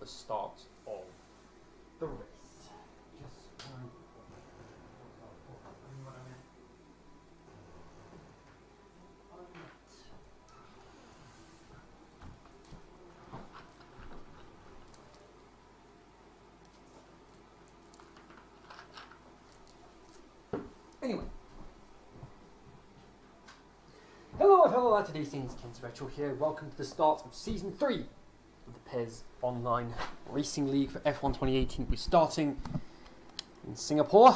the start of the race. Just anyway. Hello, today's Kens Retro here. Welcome to the start of Season 3 of the PES Online Racing League for F1 2018. We're starting in Singapore.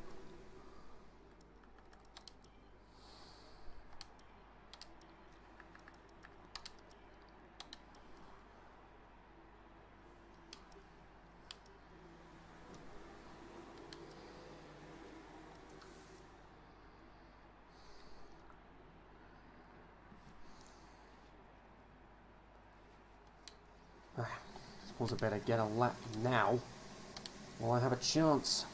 I suppose I better get a lap now while I have a chance.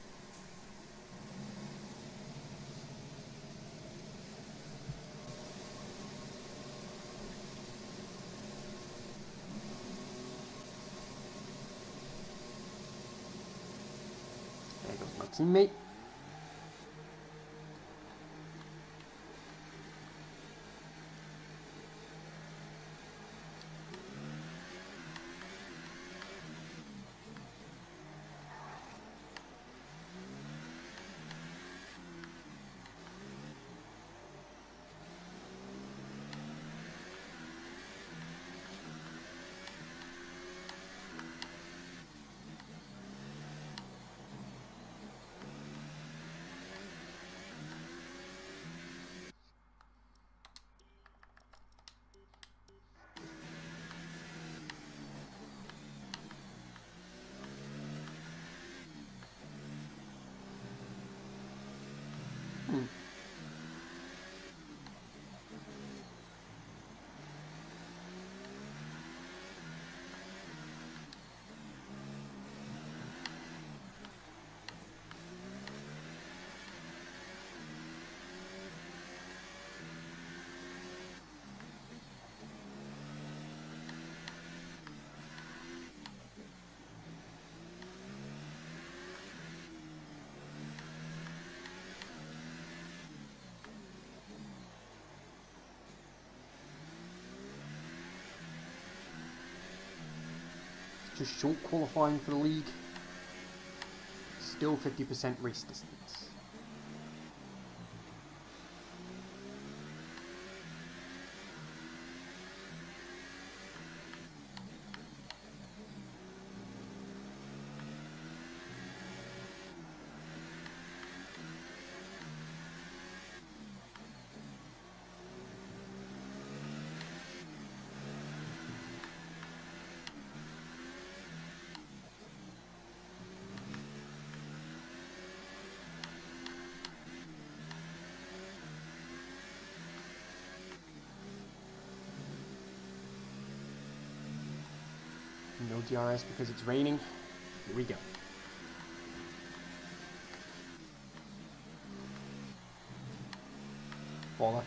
There goes my teammate. Just short qualifying for the league. Still 50% race distance. No DRS because it's raining. Here we go. Baller.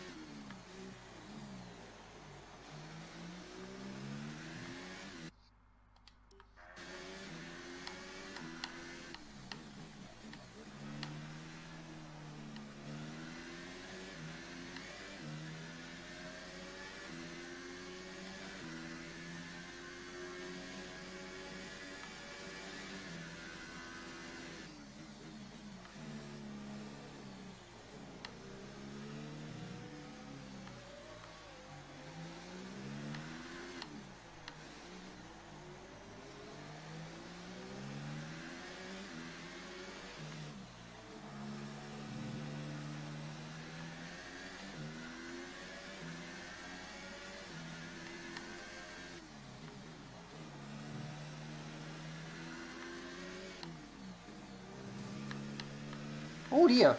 Oh dear.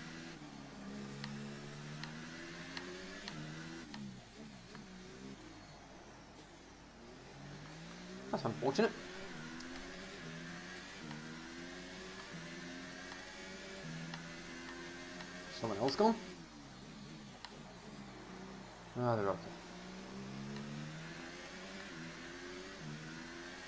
That's unfortunate. Someone else gone? Ah, they're okay.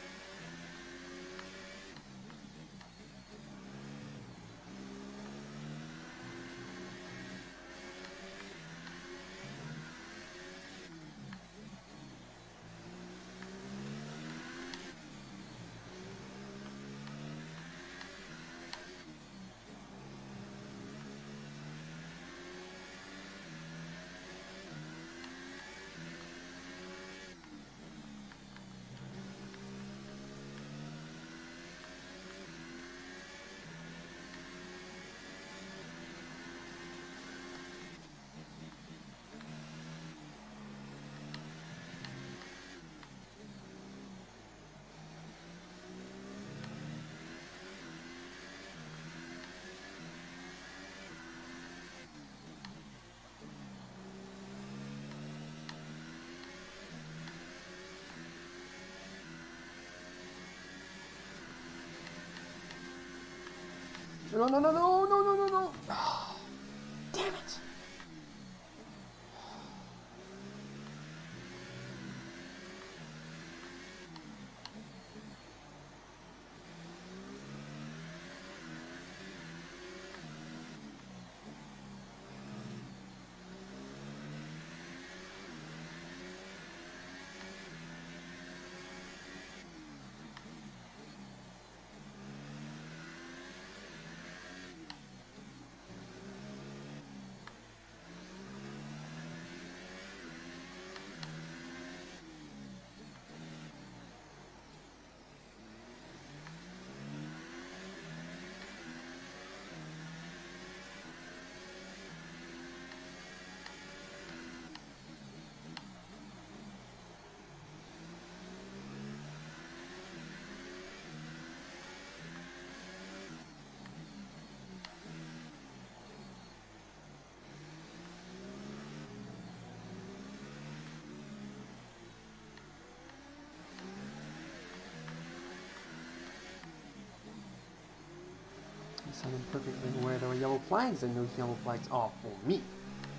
No, no, no, no, no, no, no, no. Damn it. I'm perfectly aware there are yellow flags, and those yellow flags are for me.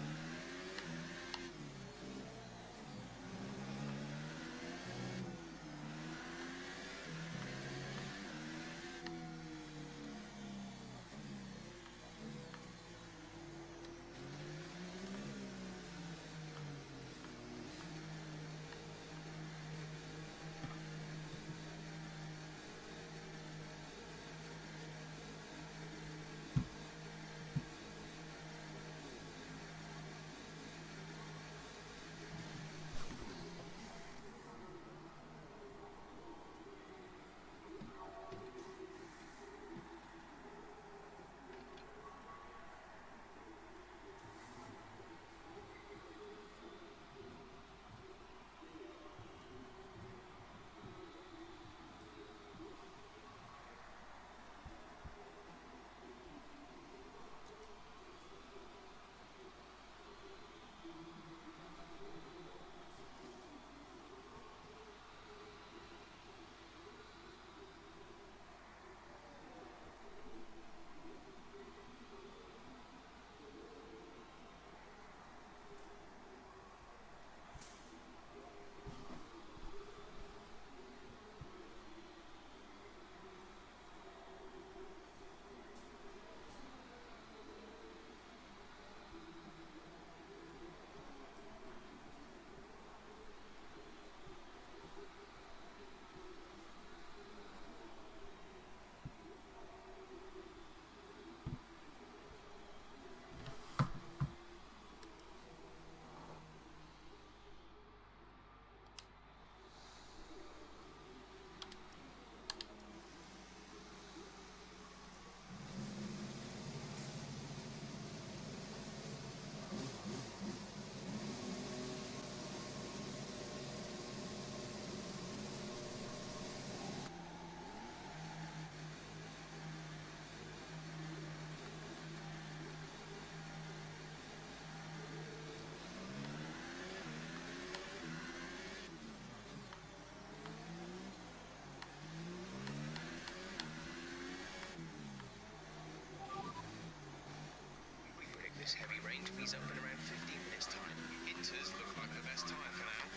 This heavy rain to ease up in around 15 minutes time. Inters look like the best time for now.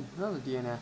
Ooh, another DNF.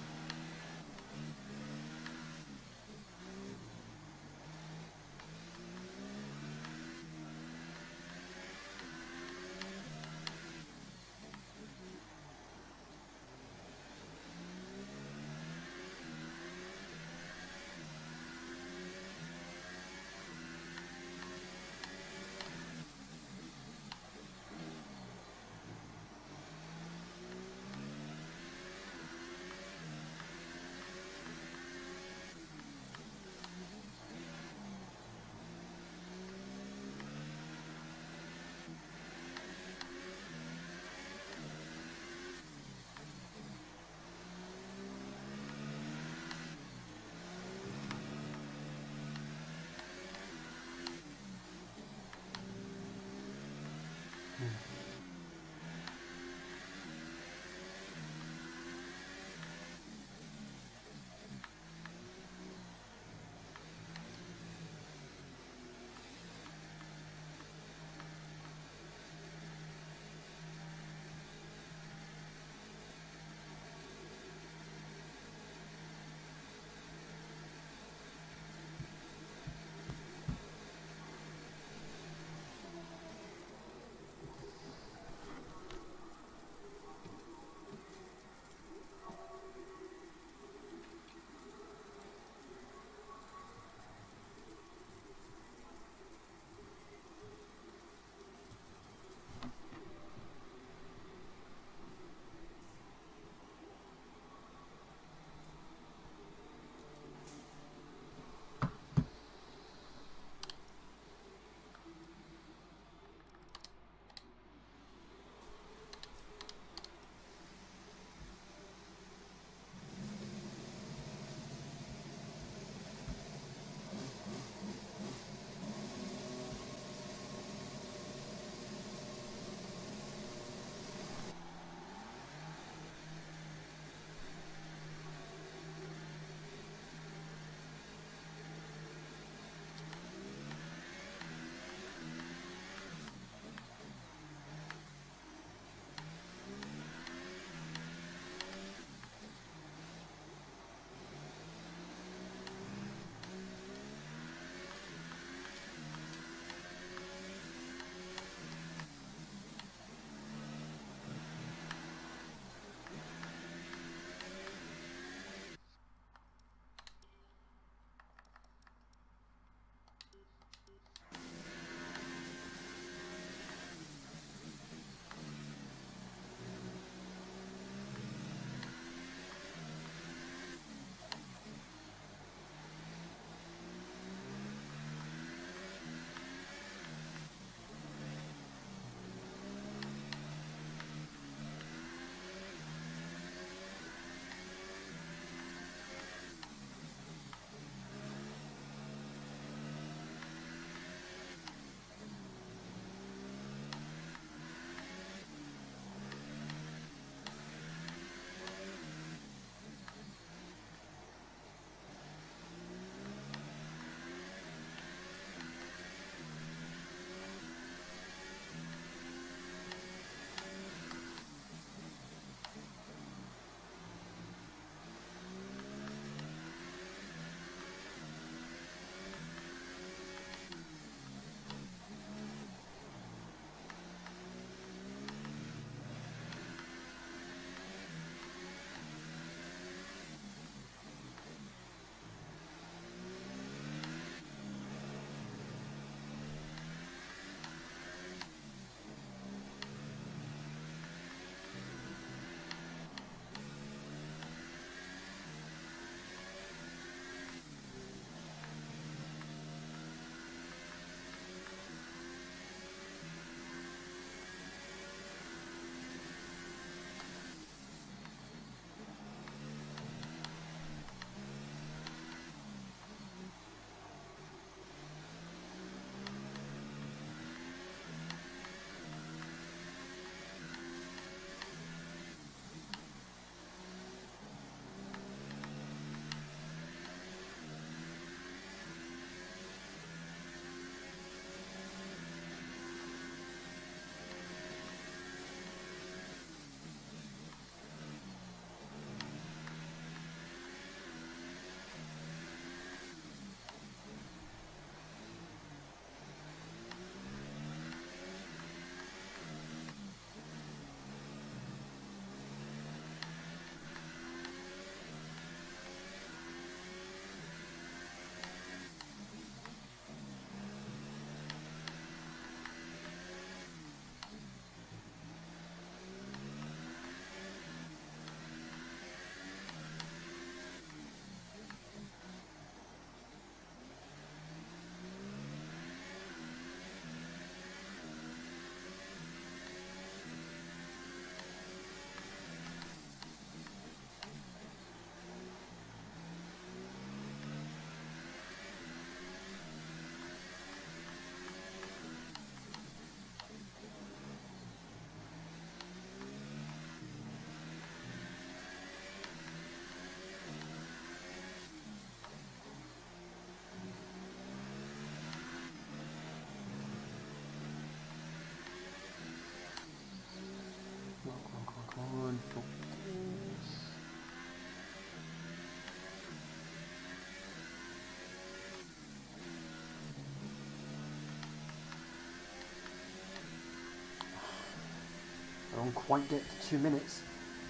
Can't quite get to 2 minutes.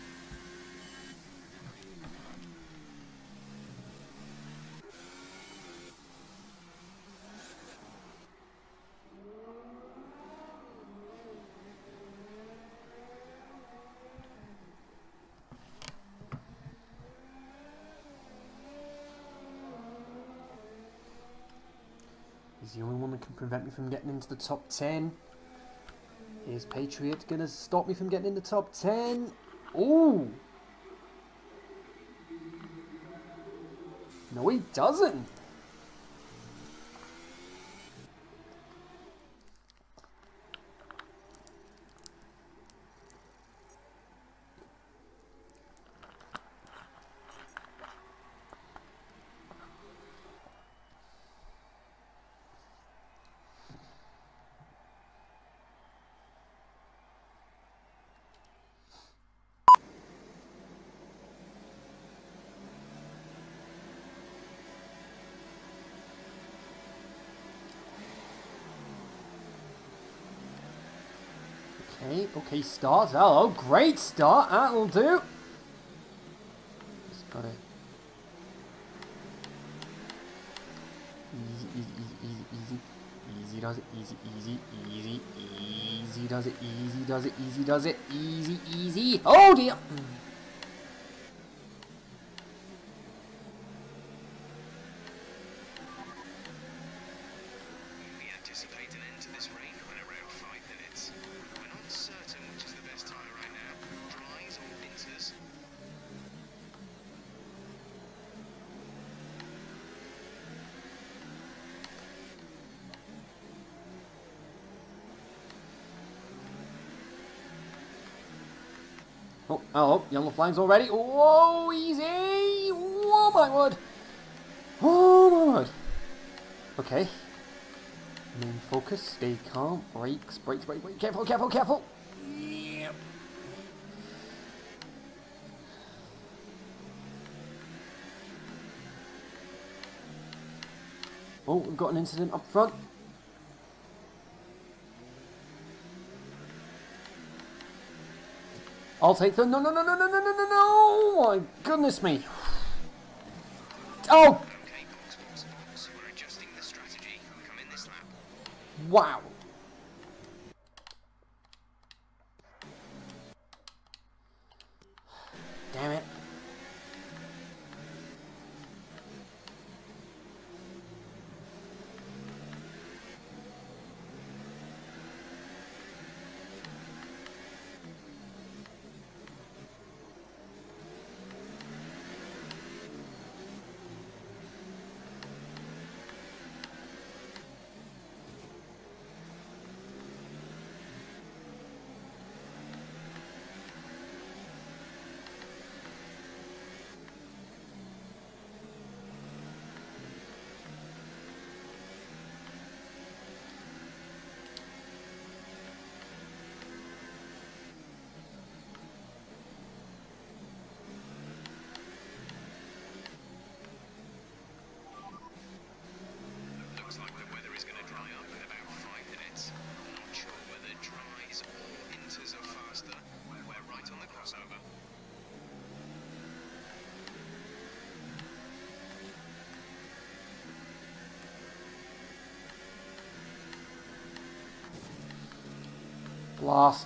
He's the only one that can prevent me from getting into the top 10. Is Patriot going to stop me from getting in the top 10? Ooh! No, he doesn't! Okay, start. Hello, great start. That'll do. Just got it. Easy does it. Easy does it. Easy. Oh dear. We anticipate an end to this rain in around 5 minutes. We're not certain which is the best tyre right now, dries or winters. Oh, hello, yellow flags already. Whoa, easy. Oh my word. Oh my word. Okay. Main focus, stay calm, brakes. Careful. Yep. Oh, we've got an incident up front. I'll take the... No. My goodness me. Oh! Okay, box. We're adjusting the strategy. Come in this lap. Wow. Damn it. Looks like the weather is going to dry up in about 5 minutes. Not sure whether dries or winters are faster. We're right on the crossover. Blast.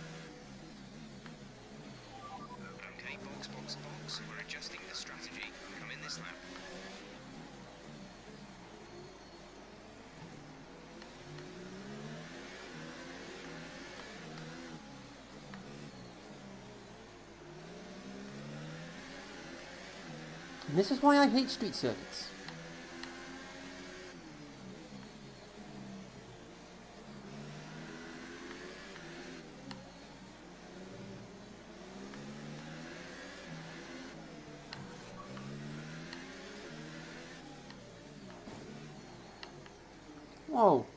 Okay, box. We're adjusting the strategy. Come in this lap. And this is why I hate street circuits. Whoa.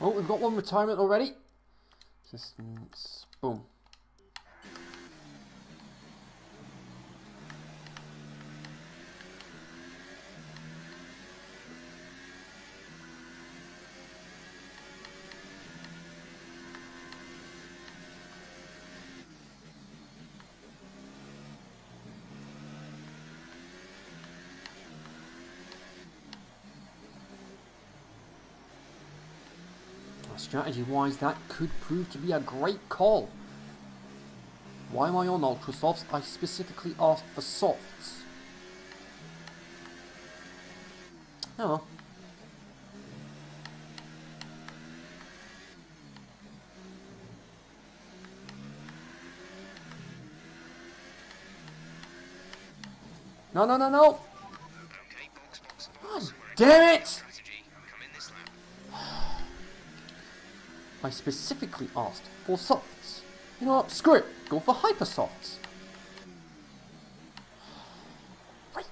Oh, we've got one retirement already. Assistance. Boom. Strategy-wise, that could prove to be a great call. Why am I on Ultra Softs? I specifically asked for softs. Oh well. No, no, no, no! Okay, box. God damn it! Strategy. Come in this lap. I specifically asked for softs. You know what? Screw it. Go for hyper softs. Right.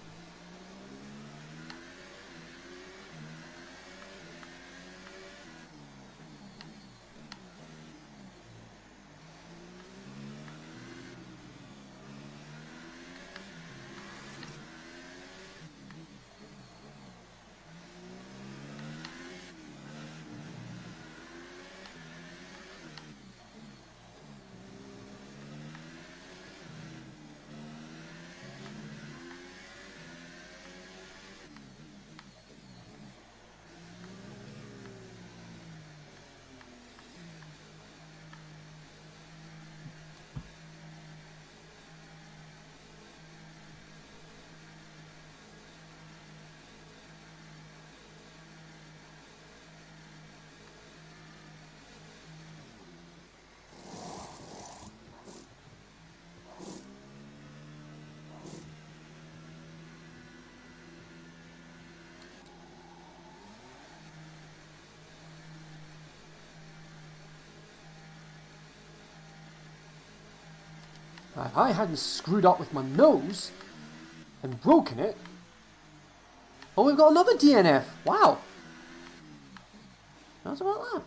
If I hadn't screwed up with my nose and broken it. Oh, we've got another DNF. Wow. How's about that?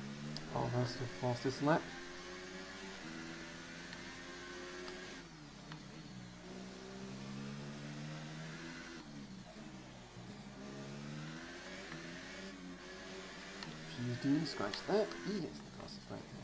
Oh, that's the fastest lap. 15, scratch that. He gets the fastest right there.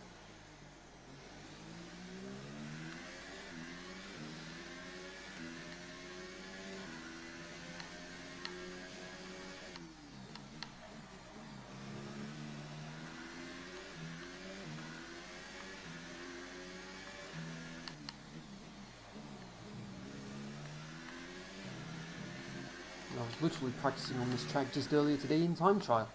I was literally practicing on this track just earlier today in time trial.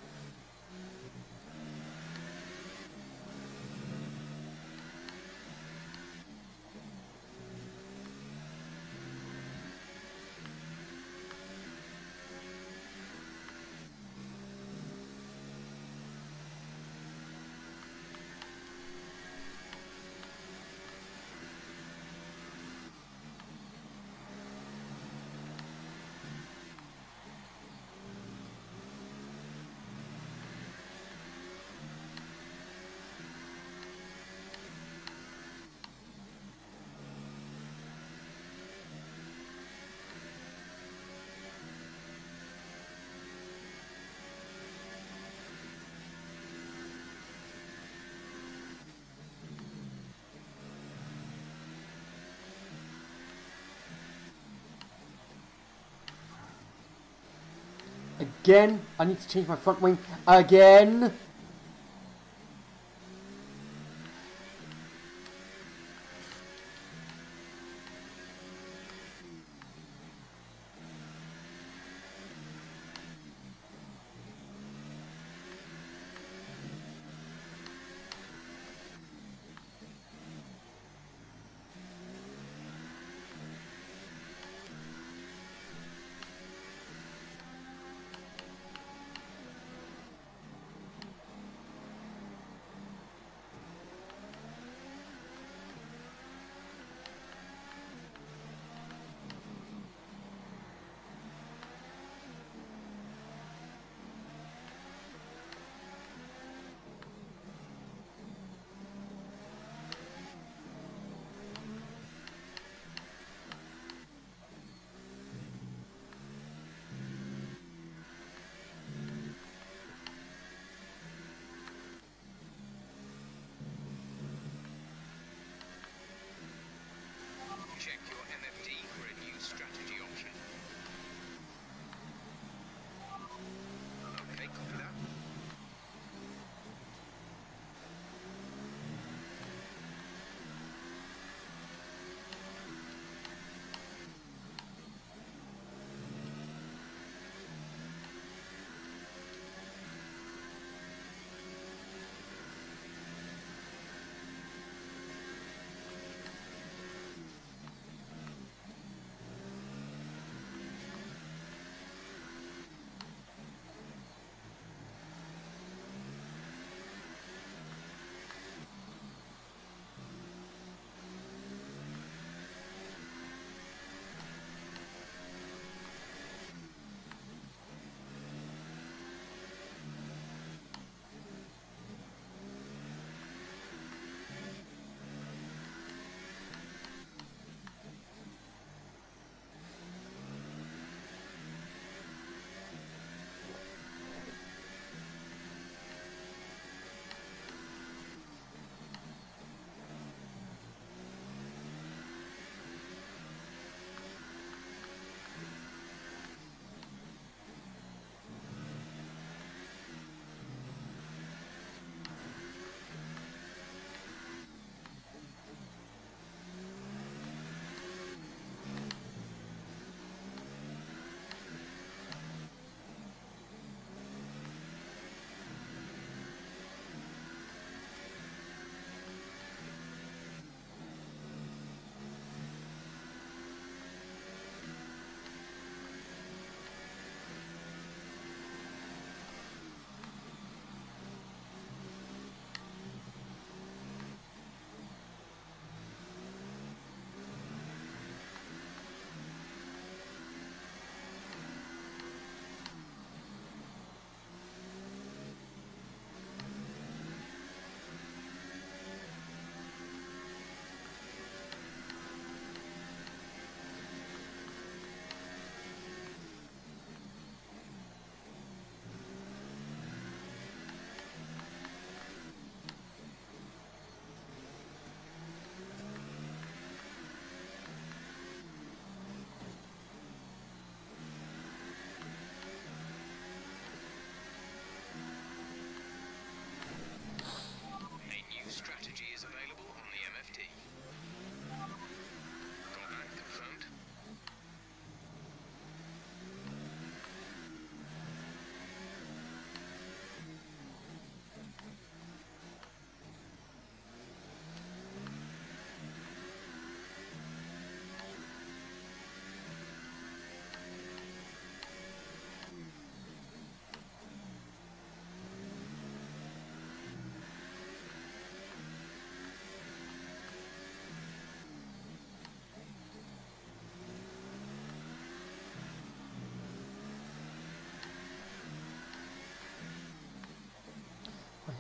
Again, I need to change my front wing. Again.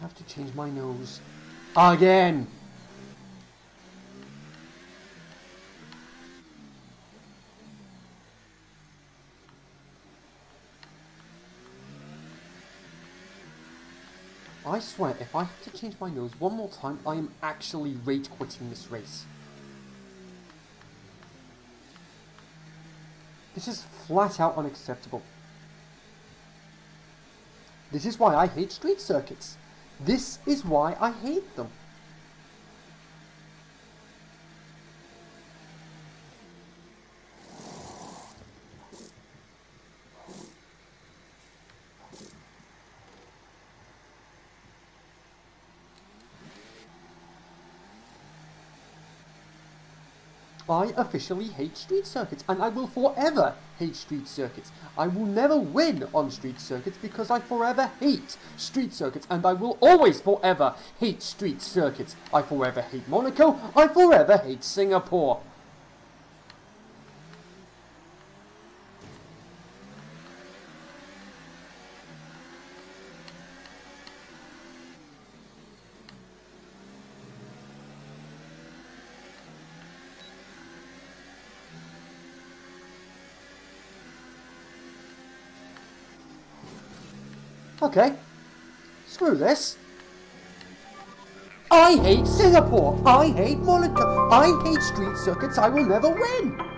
have to change my nose. Again! I swear, if I have to change my nose one more time, I am actually rage quitting this race. This is flat out unacceptable. This is why I hate street circuits. This is why I hate them. I officially hate street circuits, and I will forever hate street circuits. I will never win on street circuits because I forever hate street circuits, and I will always forever hate street circuits. I forever hate Monaco. I forever hate Singapore. Okay, screw this. I hate Singapore. I hate Monaco. I hate street circuits. I will never win.